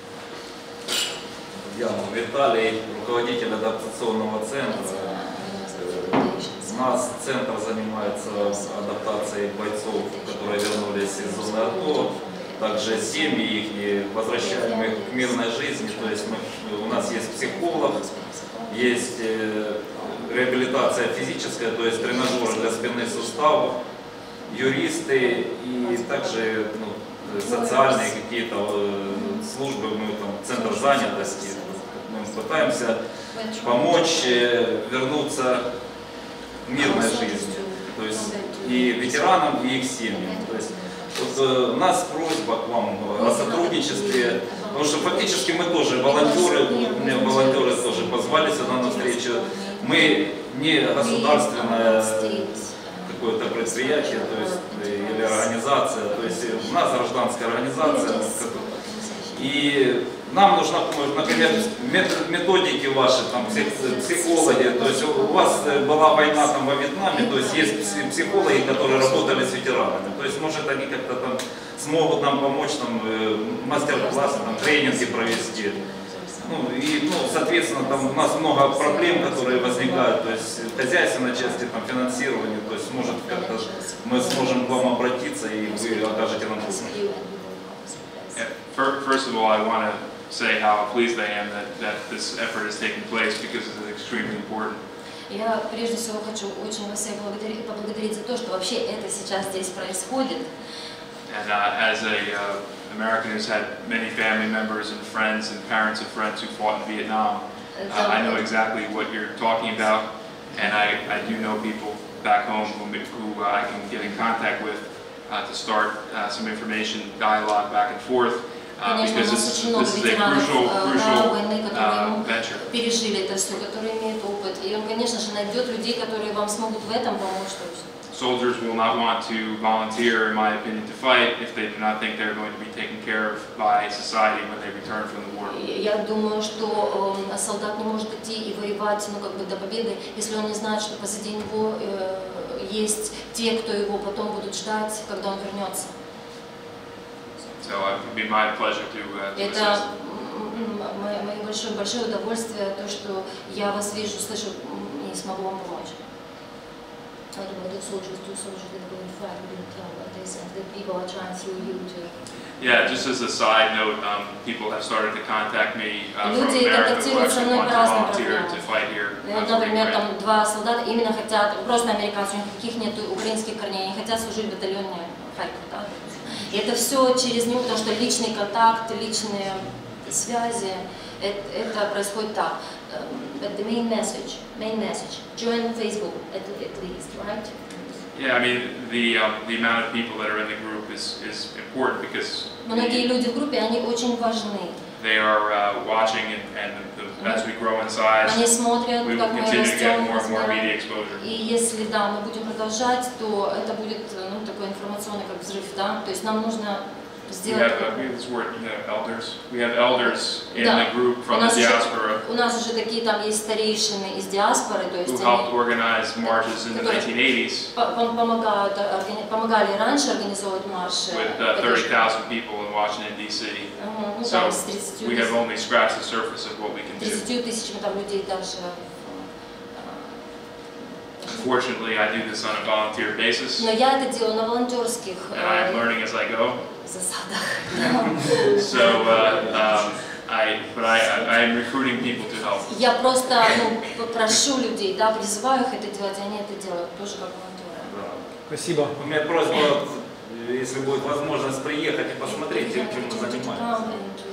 Я Виталий, руководитель адаптационного центра. У нас центр занимается адаптацией бойцов, которые вернулись из зоны АТО, также семьи их, возвращаем их к мирной жизни. То есть мы, у нас есть психолог, есть реабилитация физическая, то есть тренажеры для спинных суставов, юристы и также ну, социальные какие-то службы, мы там центр занятости, мы пытаемся помочь вернуться к мирной жизни, то есть и ветеранам, и их семьям. То есть вот, у нас просьба к вам о сотрудничестве, потому что фактически мы тоже волонтеры, мне волонтеры тоже позвали сюда на встречу. Мы не государственное какое-то предприятие, то есть или организация, то есть у нас гражданская организация, и нам нужна помощь, например, методики ваши, там, психологи, то есть у вас была война там во Вьетнаме, то есть есть психологи, которые работали с ветеранами, то есть может они как-то там смогут нам помочь, там, мастер-классы, там, тренинги провести. Ну, и, ну, соответственно, там у нас много проблем, которые возникают, то есть хозяйственной части, там, финансирования, то есть может как-то мы сможем к вам обратиться и вы окажете нам помощь. First of all, I want to say how pleased I am that, that this effort is taking place because it is extremely important. Я прежде всего хочу очень вас всех благодарить, поблагодарить за то, что вообще это сейчас здесь происходит. And uh, as a uh, American who's had many family members and friends and parents of friends who fought in Vietnam, uh, I know exactly what you're talking about, and I, I do know people back home who, who uh, I can get in contact with uh, to start uh, some information dialogue back and forth. Uh, because this, this is a crucial, crucial uh, venture. Пережили это все, которые имеют опыт, и он, конечно же, найдет людей, которые вам смогут в этом помочь. Soldiers will not want to volunteer, in my opinion, to fight if they do not think they're going to be taken care of by society when they return from the war. Я думаю, что э, солдат не может идти и воевать, ну, как бы до победы, если он не знает, что позади него э, есть те, кто его потом будут ждать, когда он вернется. So it would be my pleasure to, uh, to Это assist. мое, мое большое, большое удовольствие, то, что я вас вижу, слышу и смогу вам помочь. I don't know, the soldiers, two soldiers that go in fight, we didn't tell what they said, that people are trying through you to... Yeah, just as a side note, um, people have started to contact me uh, from Люди America who контактируют со actually мной want по to разным volunteer программам. to fight here. И вот, uh, for например, Ukraine. там два солдата именно хотят, просто американцы, у них никаких нет украинских корней, они хотят служить в батальоне Харьков. Да? И это все через него, потому что личный контакт, личные связи, это, это происходит так. But the main message, main message, join Facebook at, at least, right? Yeah, I mean, the, um, the amount of people that are in the group is, is important because Многие люди в группе, они очень важны, They are uh, watching, and, and the, as we grow in size, Они смотрят, we will как мы continue to get растем more and more размером. media exposure. И если, да, мы будем продолжать, то это будет, ну, такой информационный как взрыв, да. То есть нам нужно We сделать... have, uh, we have this word, you know, elders. We have elders in Да. the group У from the нас, уже, diaspora у нас уже такие там есть старейшины из диаспоры, то есть who они helped organize marches in the nineteen eighties по- пом- помогают, органи- помогали раньше организовывать марши. with uh, thirty thousand people in Washington, D C. Ага, ну, So там с тридцатью we have тысяч- only scratched the surface of what we can do. тридцатью тысячами там людей даже. Unfortunately, I do this on a volunteer basis, Но я это делаю на волонтерских and I am э, learning as I go. засадах. So, uh, um, I, but I, I am recruiting people to help. Я просто, ну, прошу людей, да, призываю их это делать, и они это делают тоже как волонтеры. Спасибо. У меня просьба, если будет возможность приехать и посмотреть, чем мы занимаемся.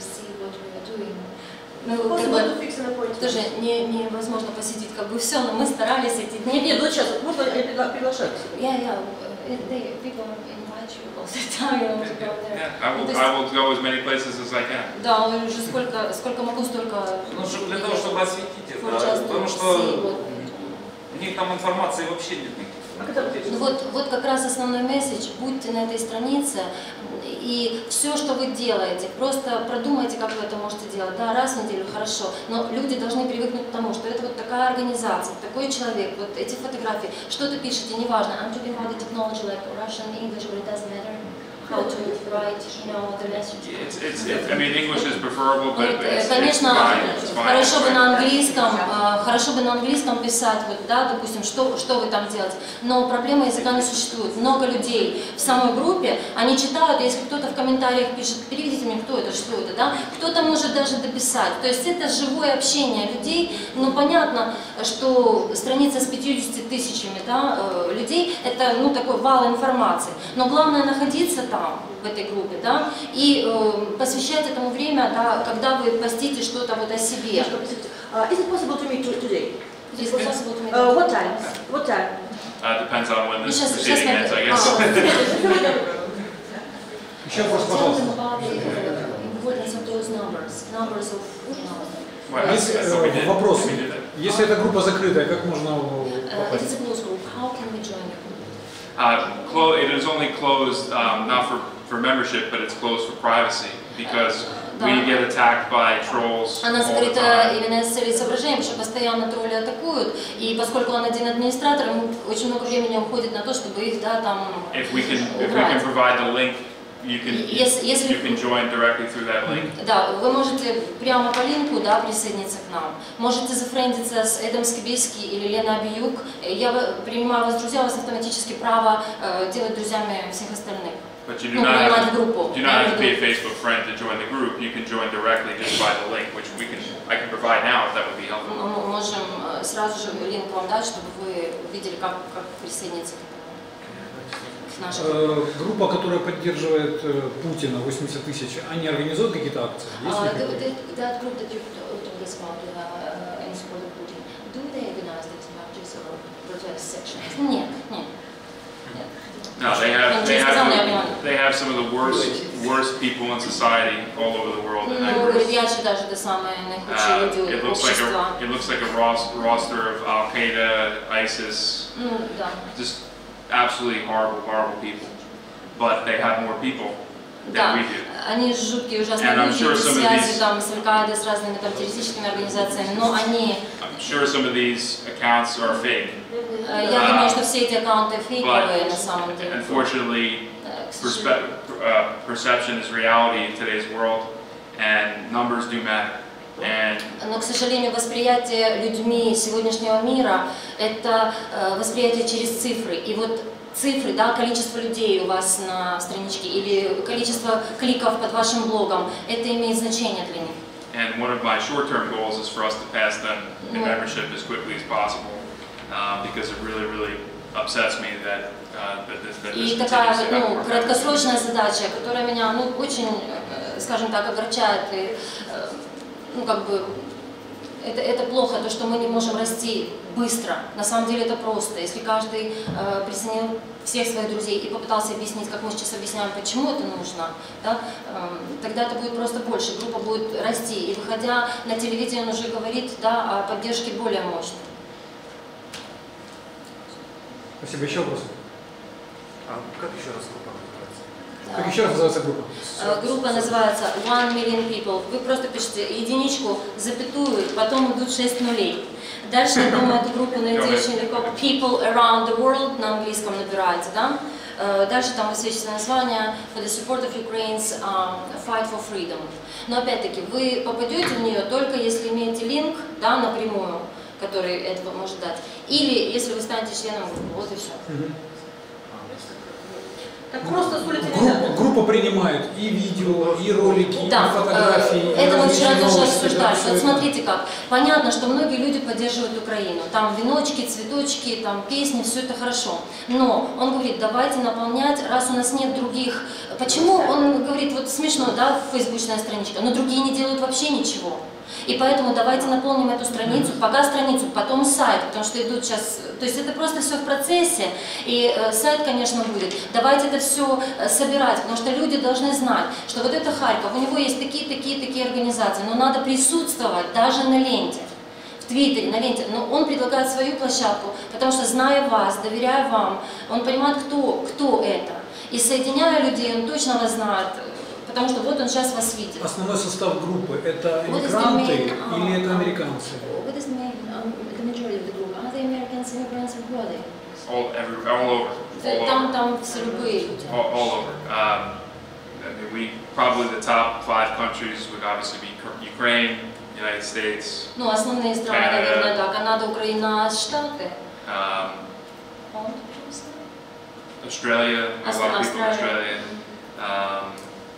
Ну, как бы, тоже не, невозможно посетить как бы все, но мы старались эти дни. Нет, нет, вот сейчас, можно я пригла- приглашаю к себе? Yeah, yeah, they, people invite you all the time, you know, to go there. Yeah, I Ну, will, то есть, I will go as many places as I can. да, уже сколько, сколько могу, столько... Ну, чтобы для того, чтобы осветить это, For just потому to что see what- у них там информации вообще нет никакой. Ну вот, вот как раз основной месседж, будьте на этой странице, и все, что вы делаете, просто продумайте, как вы это можете делать. Да, раз в неделю, хорошо, но люди должны привыкнуть к тому, что это вот такая организация, такой человек, вот эти фотографии, что ты пишете, неважно. I'm talking about the technology, like Russian, English, but it doesn't matter. How to write, you know, the message. It's, it's, it's, I mean, English is preferable, but Вот, it's, конечно, it's fine. It's fine. хорошо бы на английском, а, хорошо бы на английском писать, вот, да, допустим, что, что вы там делаете. Но проблема языка не существует. Много людей в самой группе, они читают, если кто-то в комментариях пишет, переведите мне, кто это, что это, да, кто-то может даже дописать. То есть это живое общение людей. Ну, понятно, что страница с пятьюдесятью тысячами, да, э, людей, это, ну, такой вал информации. Но главное находиться там, в этой группе, да, и э, посвящать этому время, да, когда вы постите что-то вот о себе. Uh, is it possible to meet to- today? Is it possible to meet Uh, what time? What time? Uh, depends on when this Сейчас- proceeding сейчас ends, I на- guess. Еще вопрос, Tell пожалуйста. them about the importance of those numbers, numbers of, you know, Well, Если, that's what we э, did. вопрос, We did that. если эта группа закрытая, как можно uh, it is попасть? a closed group. How can we join it? Uh, clo it is only closed um, not for, for membership, but it's closed for privacy because we Да. get attacked by trolls Она all the закрыта time. именно с целью соображения, потому что постоянно тролли атакуют, и поскольку он один администратор, ему очень много времени уходит на то, чтобы их, да, там, If we can, if we can provide the link, you can Если- если- you can join directly through that link. да, вы можете прямо по линку, да, присоединиться к нам. Можете зафрендиться с Эдом Скибейски или Леной Абиюк. Я в- принимаю вас в друзья, у вас автоматически право э, делать друзьями всех остальных. But you do Ну, not принимать have в группу. to, do not have to be a Facebook friend to join the group. You can join directly just by the link, which we can I can provide now if that would be helpful. Мы можем э, сразу же линк вам дать, чтобы вы видели, как, как присоединиться к этому. К нашей группе. Э, Группа, которая поддерживает э, Путина, восемьдесят тысяч, они организуют какие-то акции? Есть Uh, ли the, какие-то? the, that group that you told us about uh, in support of Putin, do they organize these marches or protest sections? Нет, нет. No, they have they Я сказала, я have поняла. they have some of the worst worst people in society all over the world in that Ну, group. говорит, я же даже это самое наихудшие Uh, люди it looks like общества. a it looks like a ros- roster of Al Qaeda, ISIS, Ну, да. just absolutely horrible, horrible people. But they have more people than Да, we do. они жуткие, ужасные And I'm люди, sure без some of связи these- там с Аль-Каидой, с разными там террористическими организациями, но они, I'm sure some of these accounts are fake. э, я думаю, что все эти аккаунты фейковые на самом деле. Unfortunately, perspe- uh, perception is reality in today's world, and numbers do matter. And Но, к сожалению, восприятие людьми сегодняшнего мира – это э, восприятие через цифры. И вот цифры, да, количество людей у вас на страничке или количество кликов под вашим блогом, это имеет значение для них. and one of my short-term goals is for us to pass them in membership as quickly as possible, uh, because it really, really upsets me that uh, that this, that this И такая continues to вот, happen. ну, краткосрочная задача, которая меня, ну, очень, э, скажем так, огорчает. И, э, ну, как бы, это, это плохо, то, что мы не можем расти быстро. На самом деле это просто. Если каждый э, присоединил всех своих друзей и попытался объяснить, как мы сейчас объясняем, почему это нужно, да, э, тогда это будет просто больше, группа будет расти. И выходя на телевидение, он уже говорит, да, о поддержке более мощной. Спасибо. Еще вопросы? А как еще раз группа называется? Как еще раз называется группа? Группа называется One Million People. Вы просто пишите единичку, запятую, потом идут шесть нулей. Дальше, я думаю, эту группу найти очень легко. People Around the World на английском набираете, да? Дальше там высвечивается название For the support of Ukraine's um, fight for freedom. Но опять-таки, вы попадете в нее только если имеете линк, да, напрямую, который этого может дать. Или если вы станете членом группы. Вот и все. Так просто с улицы Группа, группа принимает и видео, и ролики, да, и фотографии. Это и мы вчера тоже новости, обсуждали. да, Вот смотрите как. Понятно, что многие люди поддерживают Украину. Там веночки, цветочки, там песни, все это хорошо. Но он говорит, давайте наполнять, раз у нас нет других. Почему он говорит, вот смешно, да, фейсбучная страничка, но другие не делают вообще ничего. И поэтому давайте наполним эту страницу, пока страницу, потом сайт, потому что идут сейчас, то есть это просто все в процессе, и э, сайт, конечно, будет. Давайте это все э, собирать, потому что люди должны знать, что вот это Харьков, у него есть такие, такие, такие организации, но надо присутствовать даже на ленте, в Твиттере, на ленте. Но он предлагает свою площадку, потому что, зная вас, доверяя вам, он понимает, кто, кто это. И соединяя людей, он точно вас знает. Потому что вот он сейчас вас видит. Основной состав группы это иммигранты или это американцы? What is the main, um, the majority of the group? Are they Americans, immigrants, or who are they? All, every, all over. All Там, over. там все любые люди. All, all over. Um, I mean, we probably the top five countries would obviously be Ukraine, United States. Ну, основные страны, Canada, наверное, да. Канада, Украина, Штаты. Um, Он? Australia, a lot of people in Australia. Australia. Um,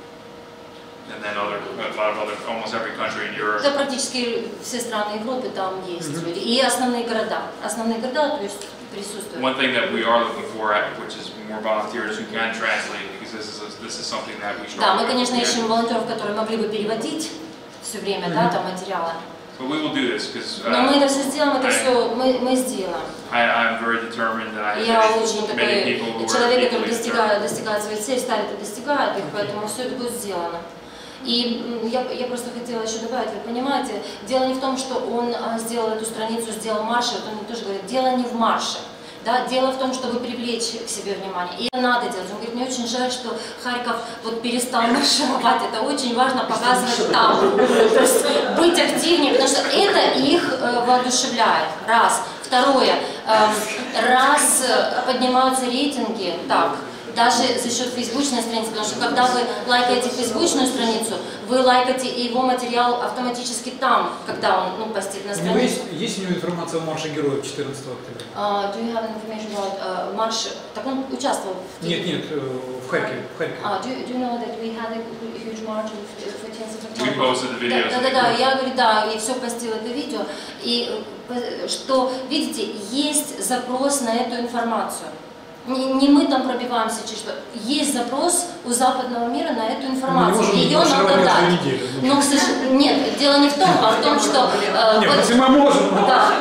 and then other, a lot of other, almost every country in Europe. Да, практически все страны Европы там есть Mm-hmm. люди. И основные города. Основные города, то есть присутствуют. One thing that we are looking for, which is more volunteers who can translate, because this is a, this is something that we Да, мы, struggle конечно, with. ищем волонтеров, которые могли бы переводить все время, да, там материалы. But we will do this because Но мы это все сделаем, это I, все мы, мы сделаем. I, I'm very determined that I Я have очень many такой people who are человек, который equally достигает, determined. достигает своей цели, ставит и достигает их, поэтому все это будет сделано. И я, я просто хотела еще добавить, вы понимаете, дело не в том, что он а, сделал эту страницу, сделал марш, вот он тоже говорит, дело не в марше. Да, дело в том, чтобы привлечь к себе внимание. И это надо делать. Он говорит, мне очень жаль, что Харьков вот перестал маршировать. Это очень важно показывать там. То есть быть активнее, потому что это их э, воодушевляет. Раз. Второе. Э, раз поднимаются рейтинги, так, даже за счет фейсбучной страницы, потому что когда вы лайкаете фейсбучную страницу, вы лайкаете и его материал автоматически там, когда он ну, постит на У него страницу. есть, есть у него информация о марше героев четырнадцатого октября? Uh, do you have information about uh, марш? Так он участвовал в... Нет, нет, в Харькове. В Харькове. Uh, do, you, do you know that we had a huge march on fourteenth of October? We posted the videos. Да, да, да, я говорю, да, и все постил это видео. И что, видите, есть запрос на эту информацию. Не, не мы там пробиваемся, чи что. Есть запрос у западного мира на эту информацию. Ее надо дать. Но, к сожалению, нет, дело не в том, а в том, что... Э, нет, вот, если мы можем. Да.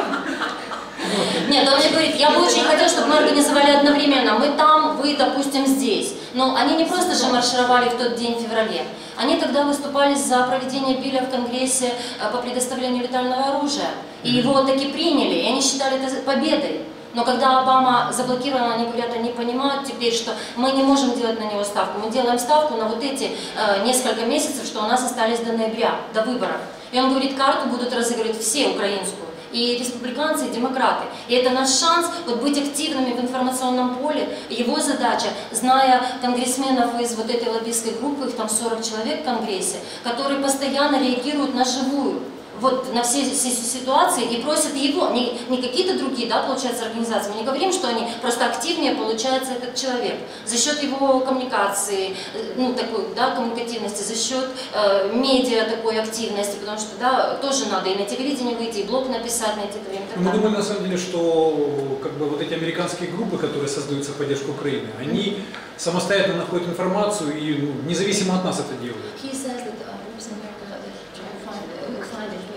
Нет, он мне говорит, я бы очень хотел, чтобы мы организовали одновременно. Мы там, вы, допустим, здесь. Но они не просто же маршировали в тот день в феврале. Они тогда выступали за проведение биля в Конгрессе по предоставлению летального оружия. И его таки приняли, и они считали это победой. Но когда Обама заблокировал, они говорят, они понимают теперь, что мы не можем делать на него ставку. Мы делаем ставку на вот эти э, несколько месяцев, что у нас остались до ноября, до выборов. И он говорит, карту будут разыгрывать все украинскую. И республиканцы, и демократы. И это наш шанс вот, быть активными в информационном поле. Его задача, зная конгрессменов из вот этой лоббистской группы, их там сорок человек в Конгрессе, которые постоянно реагируют на живую. Вот на все, все ситуации и просят его, не, не какие-то другие, да, получается, организации. Мы не говорим, что они просто активнее получается этот человек. За счет его коммуникации, ну, такой, да, коммуникативности, за счет э, медиа такой активности, потому что, да, тоже надо и на телевидении выйти, и блог написать, найти это время. Мы думали, на самом деле, что как бы вот эти американские группы, которые создаются в поддержку Украины, они самостоятельно находят информацию и ну, независимо от нас это делают. He says that, uh,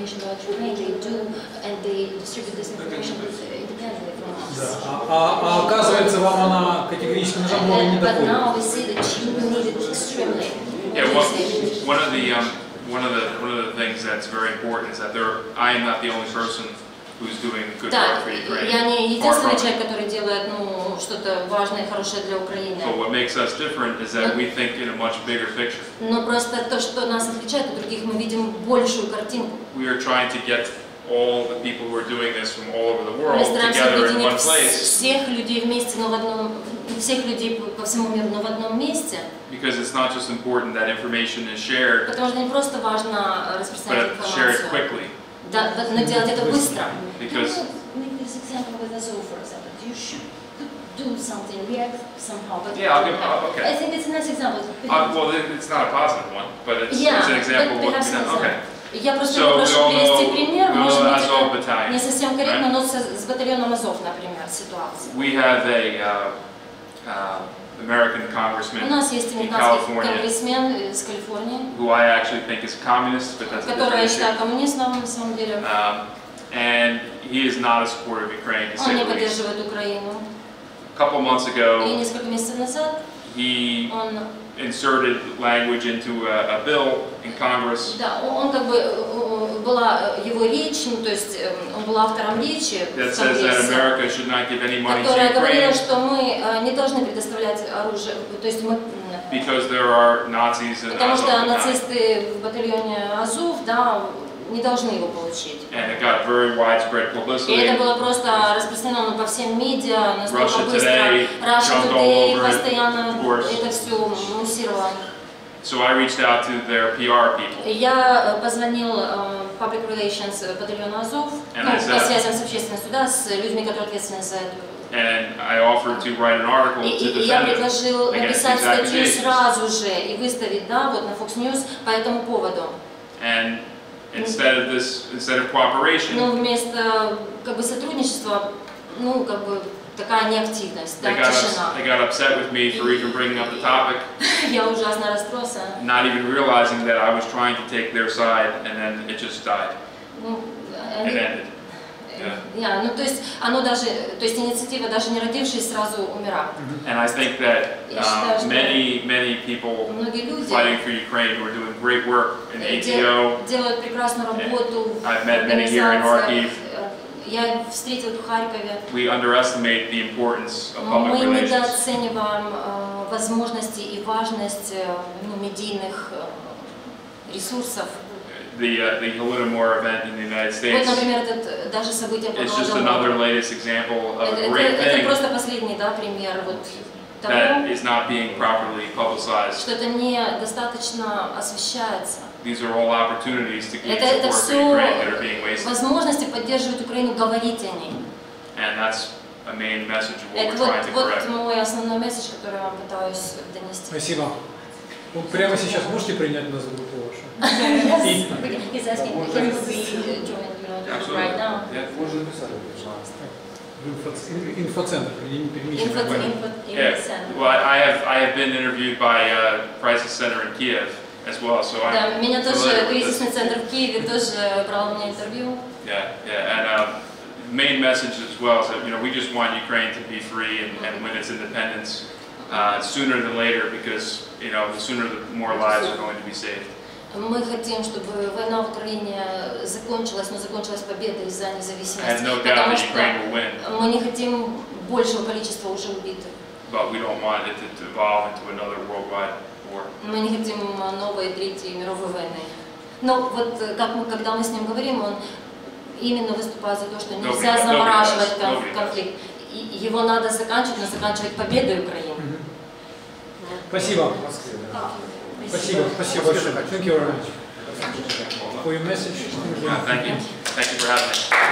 information about Ukraine, they do, and they distribute this information independently from us. Да. А, а оказывается, вам она категорически нужна, но не But доходит. now we see that you need it extremely. Yeah, well, one of the um, one of the one of the things that's very important is that there I am not the only person who's doing good Да, work for Ukraine. я не Far единственный from it. человек, который делает ну, что-то важное и хорошее для Украины. So what makes us different is that we think in a much bigger picture. Но просто то, что нас отличает от других, мы видим большую картинку. We are trying to get all the people who are doing this from all over the world Мы стараемся together in one объединить place. всех людей вместе, но в одном, всех людей по всему миру, но в одном месте. Because it's not just important that information is shared, Потому что не просто важно распространять but shared информацию, quickly. да, но делать это быстро. Because Make this example with Azov, for example. You should do something, react somehow. But Yeah, I'll give- uh, okay. I think it's a nice example. uh, well, it- it's not a positive one, but it's, Yeah, it's an example but of what perhaps can be an done. Okay. Я просто So we прошу all привести know, пример, we all может know быть, Azov это Battalion, не совсем корректно, right? но с, с батальоном Азов, например, ситуация. We have a uh, uh, American congressman У нас есть in американский California конгрессмен из Калифорнии, who I actually think is a communist, but that's a которого different я issue. считаю коммунистом, на самом деле. Um, and he is not a supporter of Ukraine, to Он say не the least. поддерживает Украину. A couple months И ago, несколько месяцев назад he он, inserted language into a, a bill in Congress да, он, он как бы, э, была его речь, ну, то есть э, он был автором речи that в says that Конгрессе, America should not give any money to которая говорила, Ukraine что мы э, не должны предоставлять оружие, то есть мы, м, because there are Nazis in потому Azov что Battalion. нацисты в батальоне Азов, да, не должны его получить. And it got very widespread И publicity. это было просто распространено по всем медиа, настолько Russia быстро. Today Russia jumped all Today over it, постоянно of course. это все муссировало. So I reached out to their P R people. Я позвонил э, Public Relations батальону Азов, And ну, I по said- связям с общественностью, да, с людьми, которые ответственны за это. And I offered to write an article И, to и я defend it предложил against написать these статью accusations. сразу же и выставить, да, вот на Fox News по этому поводу. And instead of this, instead of cooperation, Но вместо как бы сотрудничества, ну как бы такая неактивность, да, they got, ups, тишина. they got upset with me for even bringing up the topic, Я ужасно расстроился. not even realizing that I was trying to take their side, and then it just died. Ну, It они- ended. Yeah. Я, ну то есть оно даже, то есть инициатива даже не родившись сразу умирает. And I think that Я считаю, um, что many, many people многие люди fighting for Ukraine who are doing great work in A T O. дел- делают прекрасную работу в I've met many here in организациях. Kharkiv. Я встретил в Харькове. We underestimate the importance of Мы public relations. недооцениваем э, возможности и важность э, ну, медийных э, ресурсов. The, uh, the Holodomor event in the United Вот, States, например, этот, э, даже событие по it's just Голодомору. another latest example of Это, a great это- это thing просто последний, да, пример вот того, that is not being properly publicized. что это недостаточно освещается. These are all opportunities to gain Это, это support for все Ukraine that are being wasted. возможности поддерживать Украину, говорить о ней. And that's a main message of what Это we're вот, trying to вот correct. мой основной месседж, который я вам пытаюсь донести. Спасибо. Вот прямо сейчас можете принять нас в группу вашу? Yes. И- He's asking, can we join, you know, right now? Можно написать, пожалуйста. В инфо- инфоцентр, пере- перемещение. Info, info, Yeah. info Well, I have I have been interviewed by uh, Crisis Center in Kiev as well, so I'm Да, меня тоже familiar with this. кризисный центр в Киеве тоже брал у меня интервью. Yeah, yeah, and uh, main message as well is that you know we just want Ukraine to be free and, and win its independence uh, sooner than later, because you know the sooner the more lives are going to be saved. Мы хотим, чтобы война в Украине закончилась, но закончилась победой за I have независимость. no doubt Потому that что Ukraine will win, мы не хотим большего количества уже убитых. but we don't want it to evolve into another worldwide war. Мы не хотим новой третьей мировой войны. Но вот как мы, когда мы с ним говорим, он именно выступает за то, что нельзя Nobody- замораживать nobody does. кон- Nobody does. конфликт. И его надо заканчивать, но заканчивать победой Украины. Спасибо. Спасибо. Спасибо большое. Thank you very much for your message. Yeah, thank you, thank you for having me.